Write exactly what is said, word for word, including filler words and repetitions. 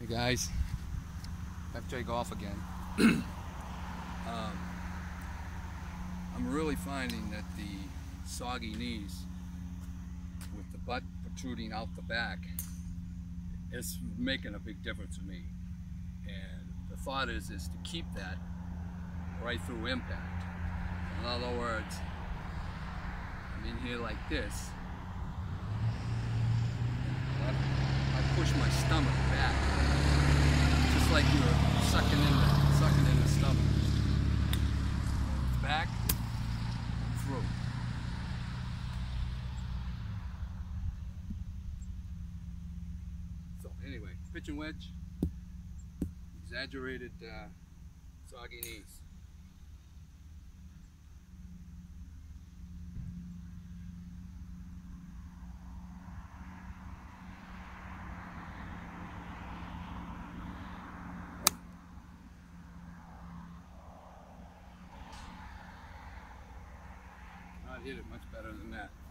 Hey guys, F J Golf again. um, I'm really finding that the soggy knees with the butt protruding out the back is making a big difference to me. And the thought is, is to keep that right through impact. In other words, I'm in here like this. I push my stomach back, just like you're sucking in the, sucking in the stomach. Back, through. So anyway, pitching wedge, exaggerated uh, soggy knees. Not hit it much better than that.